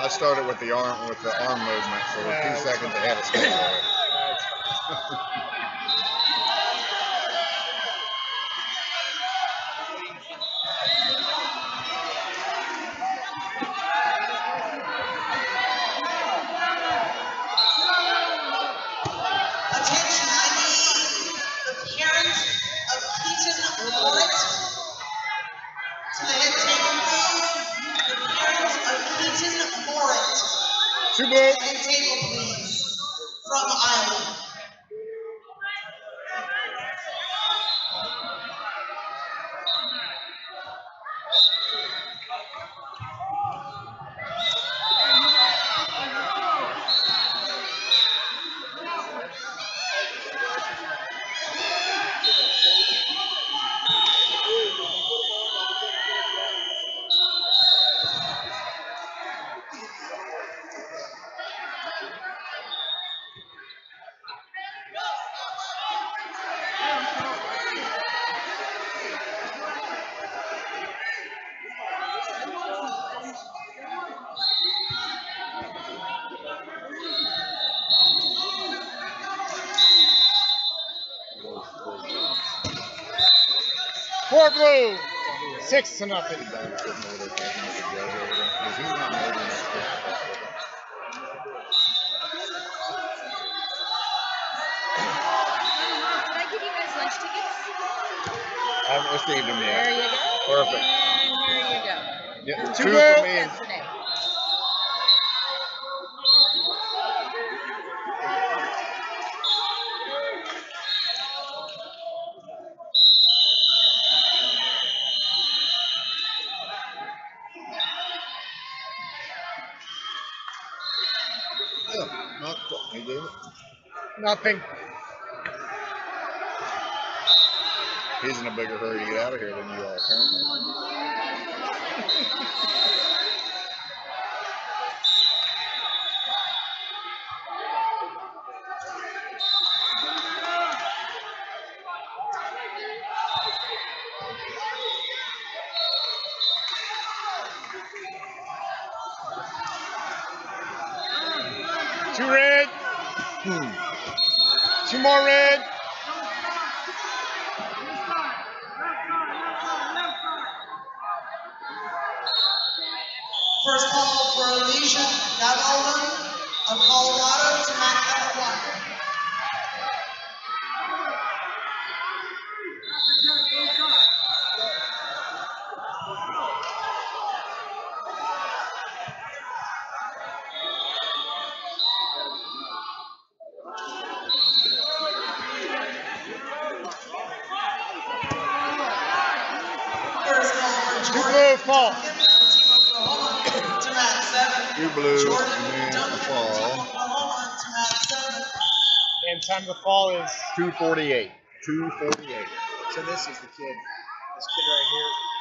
I started with the arm movement, so we're 2 seconds ahead of schedule. Attention, I need the parents of Keaton Moritz to the head table, please. The parents of Keaton Moritz to the head table, please, from Iowa. Four blue, 6-0. I haven't received them yet. There you go. Perfect. And there you go. Yeah, Two two blue. for me. Yesterday. You do it? Nothing. He's in a bigger hurry to get out of here than you are, apparently. Two red. Two more red. First call for Alicia Gavalin of Colorado to mat number 1. First call for Two Jordan blue fall. Team Oklahoma to mat 7. Two blue, Jordan and then Duncan, the Team fall. Oklahoma to mat 7. And time to fall is 248. 248. So this is the kid. This kid right here.